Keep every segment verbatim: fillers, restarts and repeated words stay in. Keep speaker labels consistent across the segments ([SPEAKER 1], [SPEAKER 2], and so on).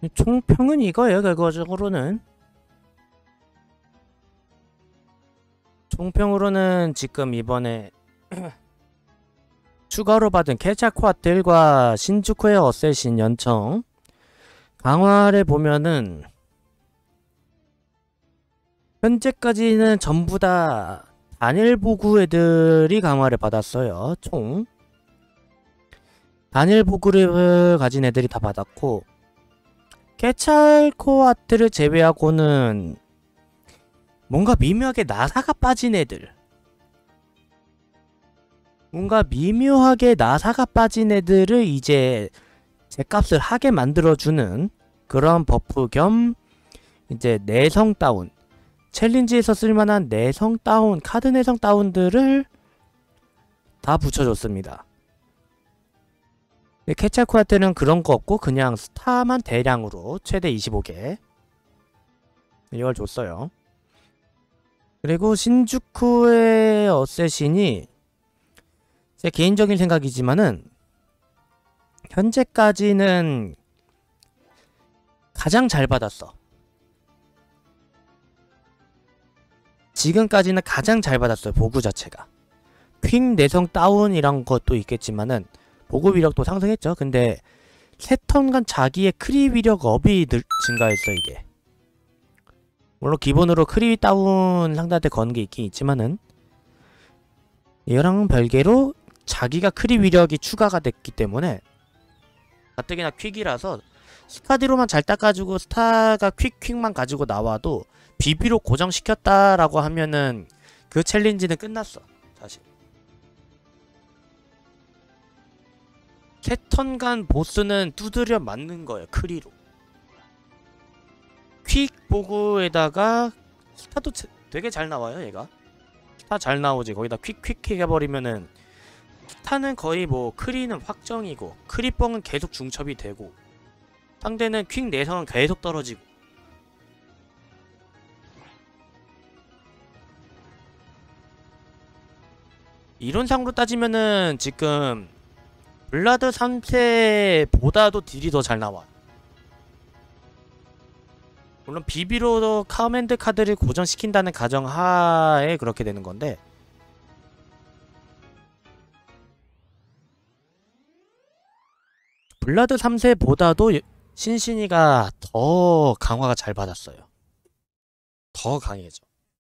[SPEAKER 1] 총평은 이거예요. 결과적으로는 총평으로는 지금 이번에 추가로 받은 케차코아틀과 신주쿠의 어쌔신 연청 강화를 보면은 현재까지는 전부 다 단일 보구 애들이 강화를 받았어요. 총 단일 보구를 가진 애들이 다 받았고, 케찰코아트를 제외하고는 뭔가 미묘하게 나사가 빠진 애들, 뭔가 미묘하게 나사가 빠진 애들을 이제 제값을 하게 만들어주는 그런 버프 겸 이제 내성 다운, 챌린지에서 쓸만한 내성 다운, 카드 내성 다운들을 다 붙여줬습니다. 케찰코아트는 그런 거 없고 그냥 스타만 대량으로 최대 이십오 개 이걸 줬어요. 그리고 신주쿠의 어쌔신이 제 개인적인 생각이지만은 현재까지는 가장 잘 받았어. 지금까지는 가장 잘 받았어요. 보구 자체가. 퀵 내성 다운이란 것도 있겠지만은 보급 위력도 상승했죠. 근데 세 턴간 자기의 크리 위력 업이 늘, 증가했어 이게. 물론 기본으로 크리 다운 상대한테 거는 게 있긴 있지만은 이거랑은 별개로 자기가 크리 위력이 추가가 됐기 때문에 가뜩이나 퀵이라서 스카디로만 잘 닦아주고 스타가 퀵퀵만 가지고 나와도 비비로 고정시켰다라고 하면은 그 챌린지는 끝났어 사실. 세 턴간 보스는 두드려 맞는 거예요. 크리로. 퀵 보구에다가 스타도 되게 잘 나와요. 얘가 스타 잘 나오지. 거기다 퀵퀵 해버리면은 스타는 거의 뭐 크리는 확정이고 크리뻥은 계속 중첩이 되고 상대는 퀵 내성은 계속 떨어지고. 이론상으로 따지면은 지금 블라드 삼 세보다도 딜이 더 잘 나와. 물론 비비로 커맨드 카드를 고정시킨다는 가정하에 그렇게 되는 건데, 블라드 삼 세보다도 신신이가 더 강화가 잘 받았어요. 더 강해져.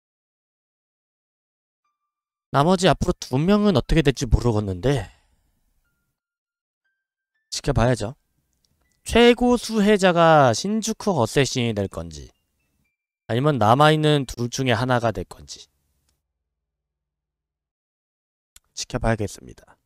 [SPEAKER 1] 나머지 앞으로 두 명은 어떻게 될지 모르겠는데 지켜봐야죠. 최고 수혜자가 신주쿠 어쌔신이 될 건지 아니면 남아있는 둘 중에 하나가 될 건지 지켜봐야겠습니다.